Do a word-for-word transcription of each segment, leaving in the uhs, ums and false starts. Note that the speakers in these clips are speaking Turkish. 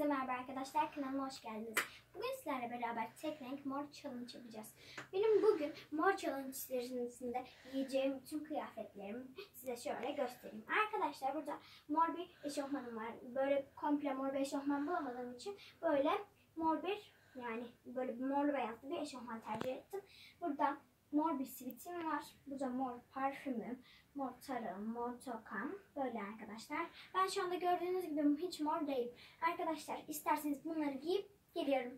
Hepinize merhaba arkadaşlar, kanalıma hoş geldiniz. Bugün sizlerle beraber tek renk mor challenge yapacağız. Benim bugün mor challenge serisinde giyeceğim bütün kıyafetlerimi size şöyle göstereyim. Arkadaşlar burada mor bir eşofmanım var. Böyle komple mor bir eşofman bulamadığım için böyle mor bir yani böyle morlu beyazlı bir eşofman tercih ettim. Burada mor bir sivitim var. Burada mor parfümüm, mor tarağım, mor tokam. Böyle arkadaşlar. Ben şu anda gördüğünüz gibi hiç mor değil. Arkadaşlar isterseniz bunları giyip geliyorum.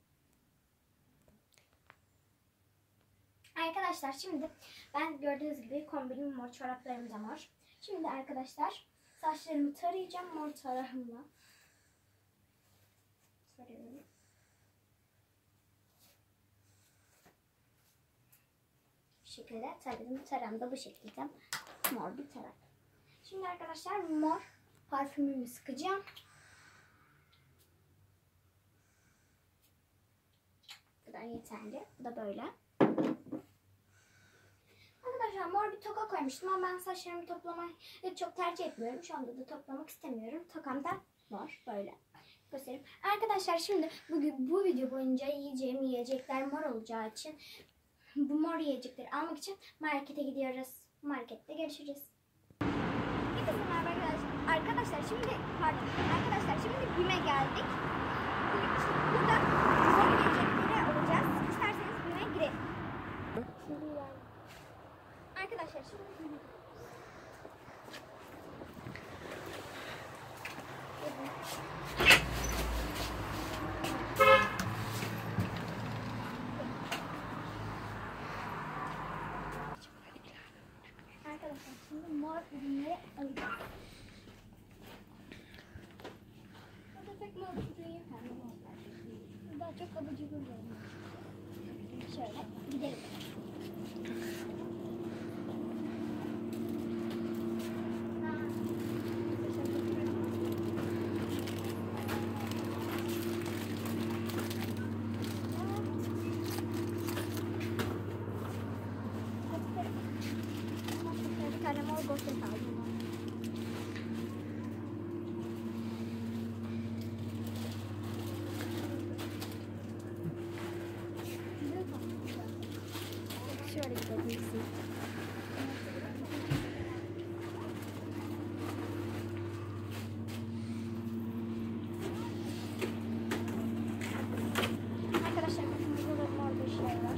Arkadaşlar şimdi ben gördüğünüz gibi kombinim mor, çoraplarım da mor. Şimdi arkadaşlar saçlarımı tarayacağım mor tarağımla. Tarıyorum. Bu şekilde taradım. Taram da bu şekilde mor bir tarak. Şimdi arkadaşlar mor parfümümü sıkacağım. Bu kadar yeterli. Bu da böyle. Arkadaşlar mor bir toka koymuştum ama ben saçlarımı toplamayı çok tercih etmiyorum. Şu anda da toplamak istemiyorum. Tokam da mor böyle. Göstereyim. Arkadaşlar şimdi bugün bu video boyunca yiyeceğim yiyecekler mor olacağı için bu mor yiyecekleri almak için markete gidiyoruz. Markette görüşürüz. Hepinize merhaba arkadaşlar. Arkadaşlar şimdi pardon. Arkadaşlar şimdi BİM'e geldik. Burada mor yiyecekleri alacağız. İsterseniz BİM'e girelim. Arkadaşlar şimdi BİM'e Arkadaşlar şimdi mor ürünleri alacağız. Burada pek mor ürünü yok. Daha çok abur cubur ürünü. Şöyle gidelim. Bir tane mor gofret aldım. Şöyle gidebilirsin. Arkadaşlar burada da mor bir şey var.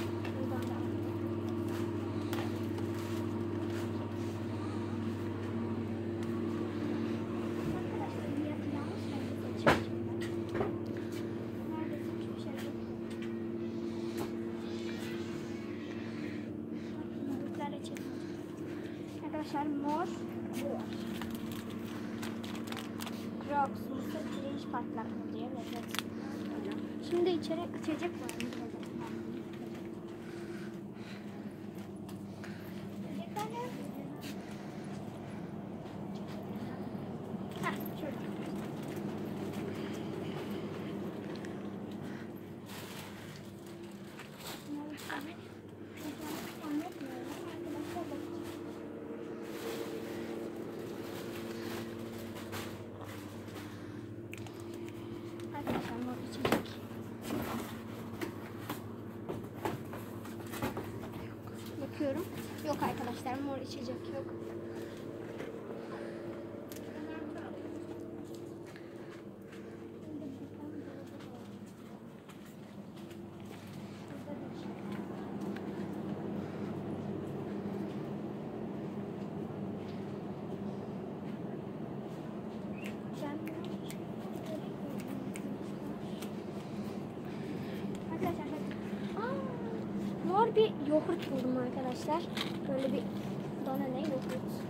Arkadaşlar mor bu var. Crocs, mısır, pirinç patlaklı diye lezzet. Şimdi içeri içecek var. Heh, şurada. Arkadaşlar mor içecek. Bakıyorum. Yok arkadaşlar mor içecek yok. Mor bir yoğurt buldum arkadaşlar. Böyle bir dona ne yoğurt.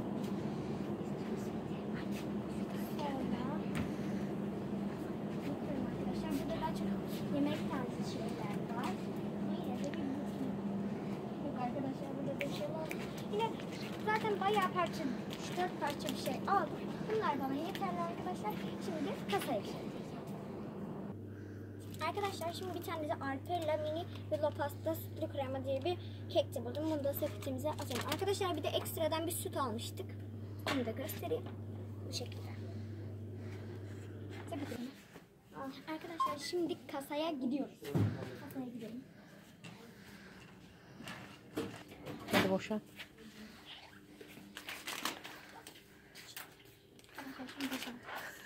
Arkadaşlar burada daha çok yemek tarzı şeyler var. Yine de bir yok arkadaşlar burada bir şey var. Yine zaten bayağı parça, üç dört parça bir şey aldım. Bunlar bana yeterli arkadaşlar. Şimdi kasaya gidelim. Arkadaşlar şimdi bir tane de Alperla mini Willow pasta sütlü krema diye bir kek de buldum. Bunu da sepetimize atalım. Arkadaşlar bir de ekstradan bir süt almıştık. Onu da göstereyim. Bu şekilde. Sepetime Arkadaşlar şimdi kasaya gidiyoruz. Kasaya gidelim. Hadi boşalt. Arkadaşlar boşalt.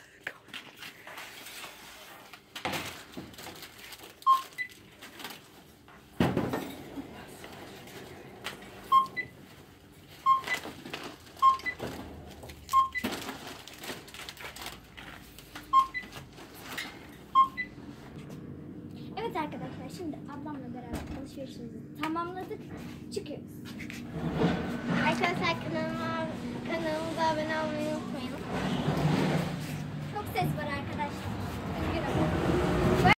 Evet arkadaşlar, şimdi ablamla beraber alışverişimizi tamamladık. Çıkıyoruz. Arkadaşlar kanalıma, kanalımıza abone olmayı unutmayın. Çok ses var arkadaşlar.